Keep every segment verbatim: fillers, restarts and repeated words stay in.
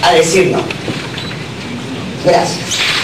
a decir no. Gracias.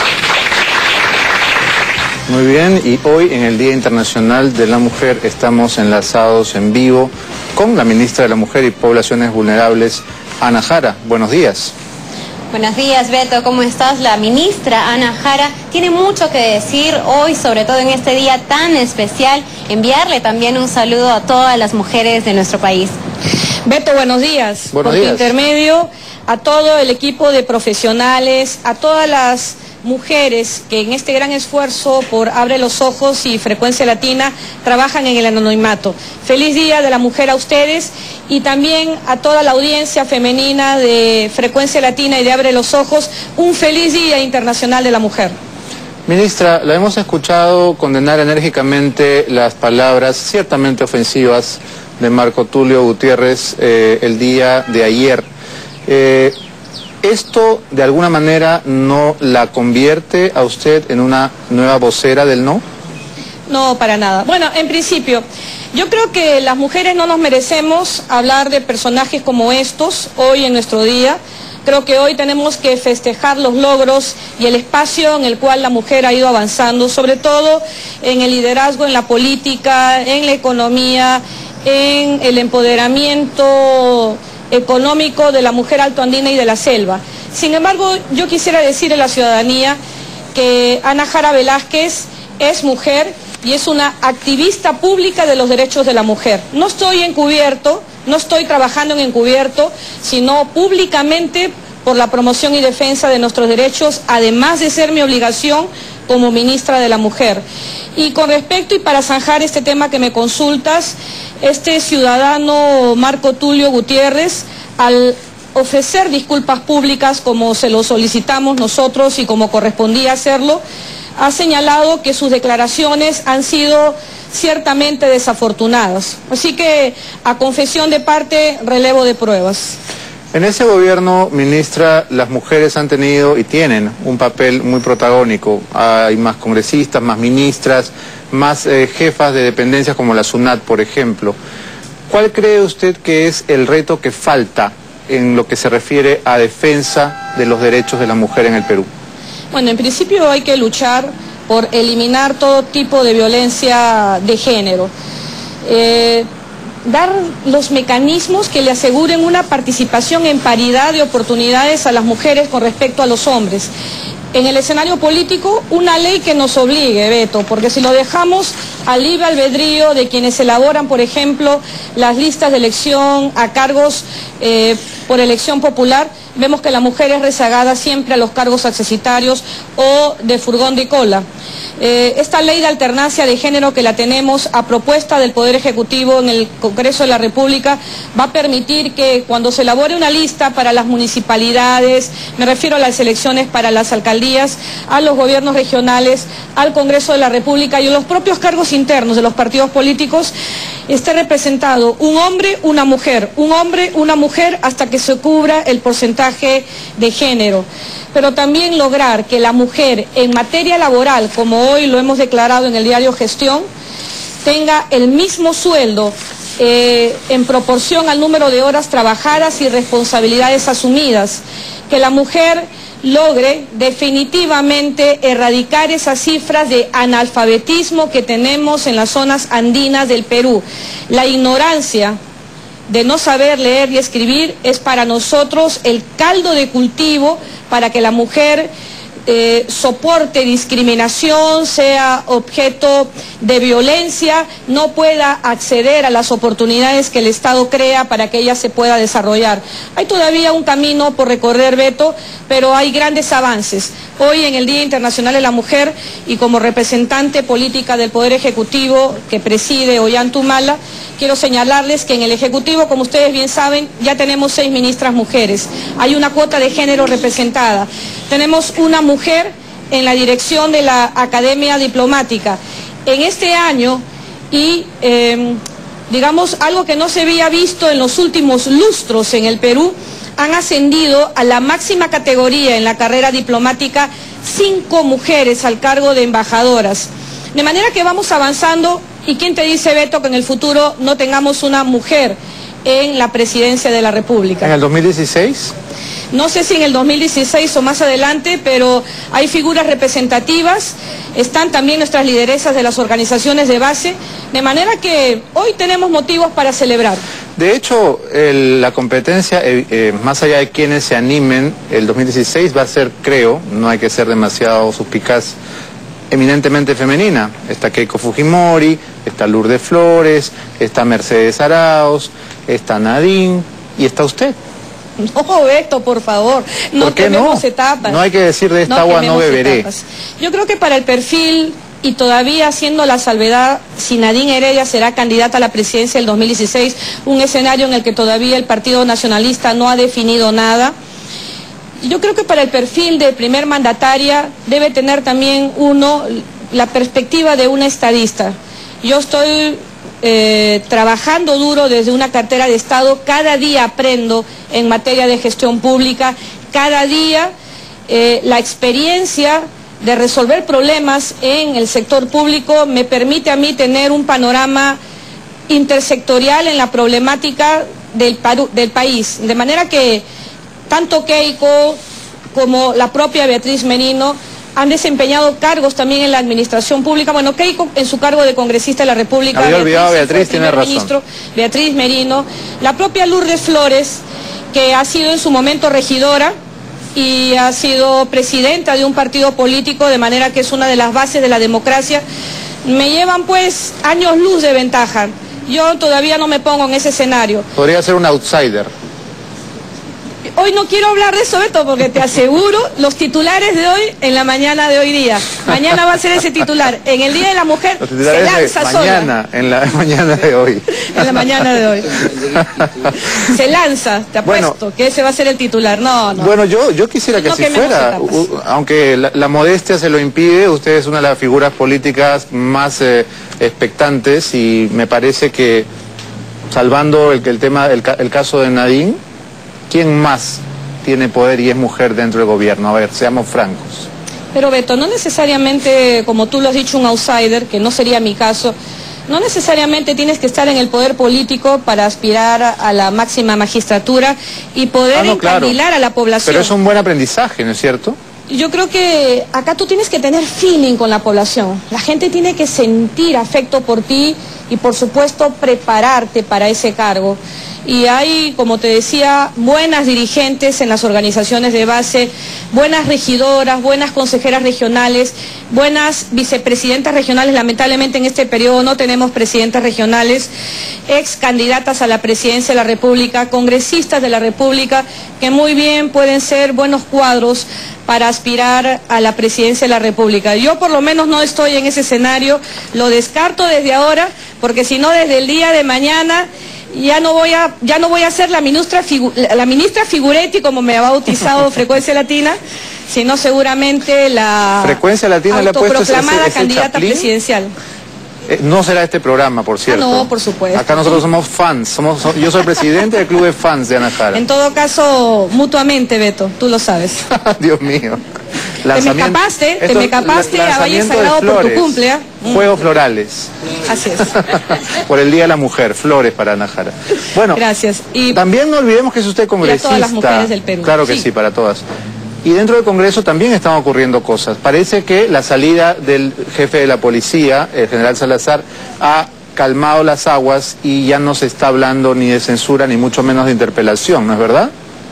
Muy bien, y hoy en el Día Internacional de la Mujer estamos enlazados en vivo con la ministra de la Mujer y Poblaciones Vulnerables, Ana Jara. Buenos días. Buenos días, Beto, ¿cómo estás? La ministra Ana Jara tiene mucho que decir hoy, sobre todo en este día tan especial. Enviarle también un saludo a todas las mujeres de nuestro país. Beto, buenos días. Buenos Por días. tu intermedio, a todo el equipo de profesionales, a todas las mujeres que en este gran esfuerzo por Abre los Ojos y Frecuencia Latina trabajan en el anonimato. Feliz Día de la Mujer a ustedes y también a toda la audiencia femenina de Frecuencia Latina y de Abre los Ojos, un feliz Día Internacional de la Mujer. Ministra, la hemos escuchado condenar enérgicamente las palabras ciertamente ofensivas de Marco Tulio Gutiérrez eh, el día de ayer. Eh, ¿Esto de alguna manera no la convierte a usted en una nueva vocera del no? No, para nada. Bueno, en principio, yo creo que las mujeres no nos merecemos hablar de personajes como estos hoy en nuestro día. Creo que hoy tenemos que festejar los logros y el espacio en el cual la mujer ha ido avanzando, sobre todo en el liderazgo, en la política, en la economía, en el empoderamiento económico de la mujer altoandina y de la selva. Sin embargo, yo quisiera decirle a la ciudadanía que Ana Jara Velázquez es mujer y es una activista pública de los derechos de la mujer. No estoy encubierto, no estoy trabajando en encubierto, sino públicamente por la promoción y defensa de nuestros derechos, además de ser mi obligación como ministra de la Mujer. Y con respecto, y para zanjar este tema que me consultas, este ciudadano Marco Tulio Gutiérrez, al ofrecer disculpas públicas como se lo solicitamos nosotros y como correspondía hacerlo, ha señalado que sus declaraciones han sido ciertamente desafortunadas. Así que, a confesión de parte, relevo de pruebas. En ese gobierno, ministra, las mujeres han tenido y tienen un papel muy protagónico. Hay más congresistas, más ministras, más eh, jefas de dependencias como la SUNAT, por ejemplo. ¿Cuál cree usted que es el reto que falta en lo que se refiere a defensa de los derechos de la mujer en el Perú? Bueno, en principio hay que luchar por eliminar todo tipo de violencia de género. Eh, dar los mecanismos que le aseguren una participación en paridad de oportunidades a las mujeres con respecto a los hombres. En el escenario político, una ley que nos obligue, Beto, porque si lo dejamos al libre albedrío de quienes elaboran, por ejemplo, las listas de elección a cargos eh, por elección popular, vemos que la mujer es rezagada siempre a los cargos accesitarios o de furgón de cola. Eh, esta ley de alternancia de género que la tenemos a propuesta del Poder Ejecutivo en el Congreso de la República va a permitir que cuando se elabore una lista para las municipalidades, me refiero a las elecciones para las alcaldías, a los gobiernos regionales, al Congreso de la República y a los propios cargos internos de los partidos políticos, esté representado un hombre, una mujer, un hombre, una mujer, hasta que se cubra el porcentaje de género. Pero también lograr que la mujer en materia laboral, como hoy lo hemos declarado en el diario Gestión, tenga el mismo sueldo eh, en proporción al número de horas trabajadas y responsabilidades asumidas, que la mujer logre definitivamente erradicar esas cifras de analfabetismo que tenemos en las zonas andinas del Perú. La ignorancia de no saber leer y escribir es para nosotros el caldo de cultivo para que la mujer eh, soporte discriminación, sea objeto de violencia, no pueda acceder a las oportunidades que el Estado crea para que ella se pueda desarrollar. Hay todavía un camino por recorrer, Beto, pero hay grandes avances. Hoy en el Día Internacional de la Mujer y como representante política del Poder Ejecutivo que preside Ollanta Humala, quiero señalarles que en el Ejecutivo, como ustedes bien saben, ya tenemos seis ministras mujeres. Hay una cuota de género representada. Tenemos una mujer en la dirección de la Academia Diplomática. En este año, y eh, digamos algo que no se había visto en los últimos lustros en el Perú, han ascendido a la máxima categoría en la carrera diplomática cinco mujeres al cargo de embajadoras. De manera que vamos avanzando, y ¿quién te dice, Beto, que en el futuro no tengamos una mujer en la presidencia de la República? ¿En el dos mil dieciséis? No sé si en el dos mil dieciséis o más adelante, pero hay figuras representativas, están también nuestras lideresas de las organizaciones de base, de manera que hoy tenemos motivos para celebrar. De hecho, el, la competencia, eh, eh, más allá de quienes se animen, el dos mil dieciséis va a ser, creo, no hay que ser demasiado suspicaz, eminentemente femenina. Está Keiko Fujimori, está Lourdes Flores, está Mercedes Arauz, está Nadine y está usted. No, Beto, por favor, no ¿Por qué quememos no? etapas. No hay que decir de esta No agua no quememos beberé. etapas. Yo creo que para el perfil, y todavía haciendo la salvedad, si Nadine Heredia será candidata a la presidencia del dos mil dieciséis, un escenario en el que todavía el Partido Nacionalista no ha definido nada. Yo creo que para el perfil de primer mandataria debe tener también uno la perspectiva de una estadista. Yo estoy eh, trabajando duro desde una cartera de Estado, cada día aprendo en materia de gestión pública, cada día eh, la experiencia de resolver problemas en el sector público me permite a mí tener un panorama intersectorial en la problemática del, del país, de manera que tanto Keiko como la propia Beatriz Merino han desempeñado cargos también en la administración pública. Bueno, Keiko en su cargo de congresista de la República. Había olvidado a Beatriz, tiene razón. Ministro, Beatriz Merino, la propia Lourdes Flores, que ha sido en su momento regidora y ha sido presidenta de un partido político, de manera que es una de las bases de la democracia. Me llevan pues años luz de ventaja. Yo todavía no me pongo en ese escenario. Podría ser un outsider. Hoy no quiero hablar de eso, Beto, porque te aseguro los titulares de hoy en la mañana de hoy día. Mañana va a ser ese titular. En el Día de la Mujer Los se titulares lanza de sola. mañana, en la mañana de hoy. En la mañana de hoy. Se lanza, te apuesto, Bueno, que ese va a ser el titular. No, no. Bueno, yo, yo quisiera que No así quememos fuera, etapas. U- aunque la, la modestia se lo impide, usted es una de las figuras políticas más eh, expectantes y me parece que, salvando el, el tema, el, ca- el caso de Nadine, ¿quién más tiene poder y es mujer dentro del gobierno? A ver, seamos francos. Pero Beto, no necesariamente, como tú lo has dicho, un outsider, que no sería mi caso, no necesariamente tienes que estar en el poder político para aspirar a la máxima magistratura y poder Ah, no, claro. encandilar a la población. Pero es un buen aprendizaje, ¿no es cierto? Yo creo que acá tú tienes que tener feeling con la población. La gente tiene que sentir afecto por ti y, por supuesto, prepararte para ese cargo. Y hay, como te decía, buenas dirigentes en las organizaciones de base, buenas regidoras, buenas consejeras regionales, buenas vicepresidentas regionales. Lamentablemente en este periodo no tenemos presidentas regionales, ex candidatas a la presidencia de la República, congresistas de la República, que muy bien pueden ser buenos cuadros para aspirar a la presidencia de la República. Yo por lo menos no estoy en ese escenario, lo descarto desde ahora, porque si no desde el día de mañana ya no voy a ya no voy a ser la ministra figu, la ministra Figuretti, como me ha bautizado Frecuencia Latina, sino seguramente la Frecuencia Latina le ha puesto ese- autoproclamada ese- ese candidata chaplín. presidencial. Eh, no será este programa, por cierto. no, por supuesto. Acá nosotros somos fans, somos, so- yo soy presidente del club de fans de Ana Jara. En todo caso, mutuamente, Beto, tú lo sabes. Dios mío. Te me escapaste, te Estos me escapaste la- a Valle lanzamiento de Sagrado por tu flores, cumple, ¿ah? Juegos florales. Así es. Por el Día de la Mujer, flores para Ana Jara. Bueno, Gracias. Y también no olvidemos que es usted congresista. todas las mujeres del Perú. Claro que Sí. sí, para todas. Y dentro del Congreso también están ocurriendo cosas. Parece que la salida del jefe de la policía, el general Salazar, ha calmado las aguas y ya no se está hablando ni de censura ni mucho menos de interpelación, ¿no es verdad?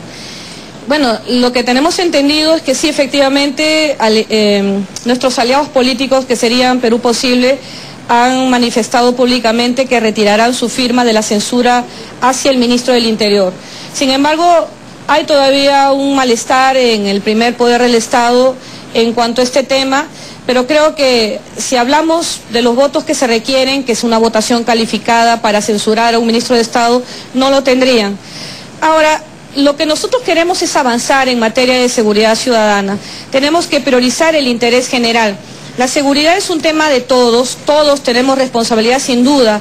bueno, lo que tenemos entendido es que sí, efectivamente, ale- eh, nuestros aliados políticos, que serían Perú Posible, han manifestado públicamente que retirarán su firma de la censura hacia el ministro del Interior. Sin embargo, hay todavía un malestar en el primer poder del Estado en cuanto a este tema, pero creo que si hablamos de los votos que se requieren, que es una votación calificada para censurar a un ministro de Estado, no lo tendrían. Ahora, lo que nosotros queremos es avanzar en materia de seguridad ciudadana. Tenemos que priorizar el interés general. La seguridad es un tema de todos, todos tenemos responsabilidad sin duda.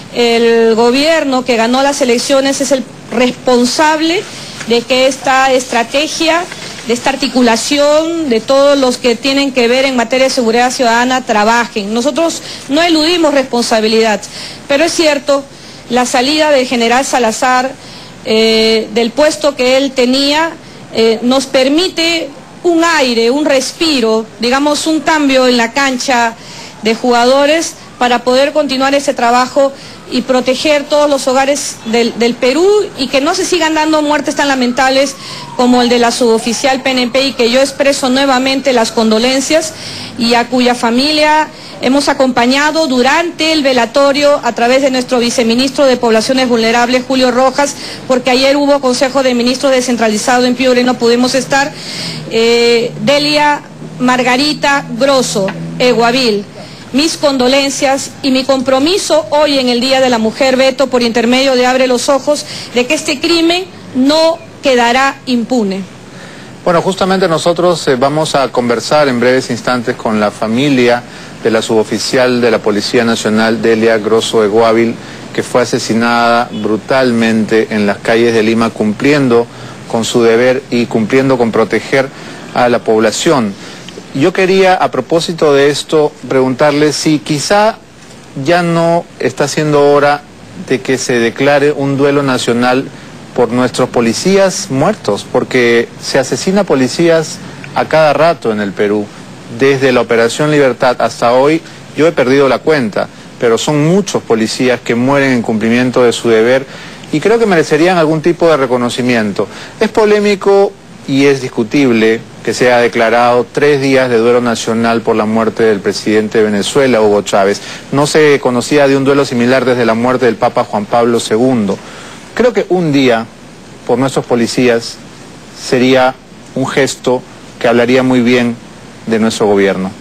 El gobierno que ganó las elecciones es el responsable de que esta estrategia, de esta articulación, de todos los que tienen que ver en materia de seguridad ciudadana trabajen. Nosotros no eludimos responsabilidad, pero es cierto, la salida del general Salazar, eh, del puesto que él tenía, eh, nos permite un aire, un respiro, digamos un cambio en la cancha de jugadores para poder continuar ese trabajo y proteger todos los hogares del, del Perú y que no se sigan dando muertes tan lamentables como el de la suboficial P N P, y que yo expreso nuevamente las condolencias, y a cuya familia hemos acompañado durante el velatorio a través de nuestro viceministro de Poblaciones Vulnerables, Julio Rojas, porque ayer hubo Consejo de Ministros descentralizado en Piura y no pudimos estar. eh, Delia Margarita Grosso, Eguavil. Mis condolencias y mi compromiso hoy en el Día de la Mujer, Beto, por intermedio de Abre los Ojos, de que este crimen no quedará impune. Bueno, justamente nosotros eh, vamos a conversar en breves instantes con la familia de la suboficial de la Policía Nacional, Delia Grosso Eguavil, que fue asesinada brutalmente en las calles de Lima, cumpliendo con su deber y cumpliendo con proteger a la población. Yo quería, a propósito de esto, preguntarle si quizá ya no está siendo hora de que se declare un duelo nacional por nuestros policías muertos, porque se asesina policías a cada rato en el Perú. Desde la Operación Libertad hasta hoy, yo he perdido la cuenta, pero son muchos policías que mueren en cumplimiento de su deber y creo que merecerían algún tipo de reconocimiento. Es polémico y es discutible que se ha declarado tres días de duelo nacional por la muerte del presidente de Venezuela, Hugo Chávez. No se conocía de un duelo similar desde la muerte del Papa Juan Pablo segundo. Creo que un día, por nuestros policías, sería un gesto que hablaría muy bien de nuestro gobierno.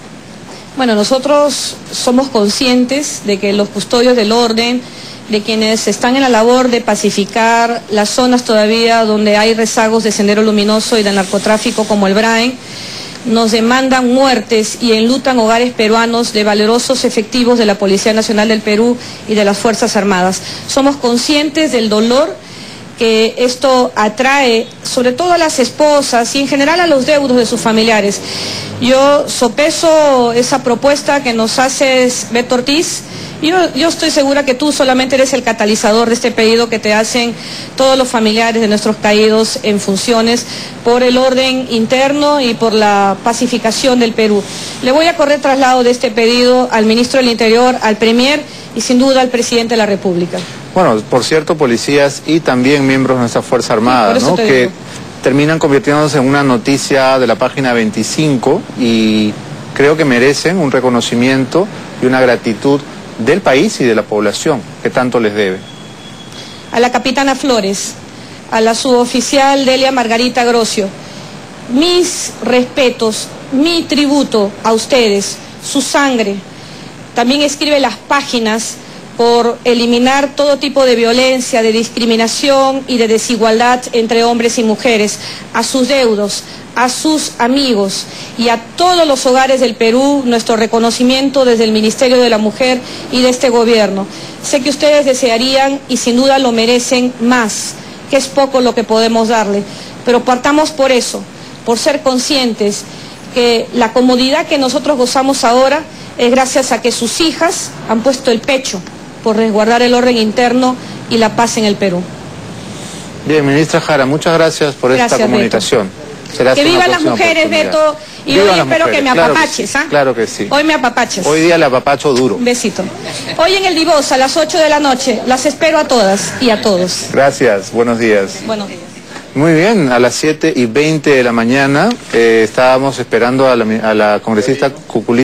Bueno, nosotros somos conscientes de que los custodios del orden, de quienes están en la labor de pacificar las zonas todavía donde hay rezagos de Sendero Luminoso y de narcotráfico como el Braen, nos demandan muertes y enlutan hogares peruanos de valerosos efectivos de la Policía Nacional del Perú y de las Fuerzas Armadas. Somos conscientes del dolor que esto atrae, sobre todo a las esposas y en general a los deudos de sus familiares. Yo sopeso esa propuesta que nos haces, Beto Ortiz. Yo, yo estoy segura que tú solamente eres el catalizador de este pedido que te hacen todos los familiares de nuestros caídos en funciones por el orden interno y por la pacificación del Perú. Le voy a correr traslado de este pedido al ministro del Interior, al Premier y sin duda al presidente de la República. Bueno, por cierto, policías y también miembros de nuestra Fuerza Armada, sí, ¿no? Que terminan convirtiéndose en una noticia de la página veinticinco y creo que merecen un reconocimiento y una gratitud del país y de la población, que tanto les debe. A la capitana Flores, a la suboficial Delia Margarita Grosso, mis respetos, mi tributo a ustedes, su sangre. También escribe las páginas por eliminar todo tipo de violencia, de discriminación y de desigualdad entre hombres y mujeres, a sus deudos, a sus amigos y a todos los hogares del Perú, nuestro reconocimiento desde el Ministerio de la Mujer y de este gobierno. Sé que ustedes desearían y sin duda lo merecen más, que es poco lo que podemos darle, pero partamos por eso, por ser conscientes que la comodidad que nosotros gozamos ahora es gracias a que sus hijas han puesto el pecho por resguardar el orden interno y la paz en el Perú. Bien, ministra Jara, muchas gracias por gracias, esta comunicación. Será que vivan las mujeres, Beto, y vivan hoy espero mujeres. que me Claro apapaches, que sí, ¿ah? Claro que sí. Hoy me apapaches. Hoy día le apapacho duro. Un besito. Hoy en el Divos a las ocho de la noche, las espero a todas y a todos. Gracias, buenos días. Buenos días. Muy bien, a las siete y veinte de la mañana eh, estábamos esperando a la, a la congresista Cuculí.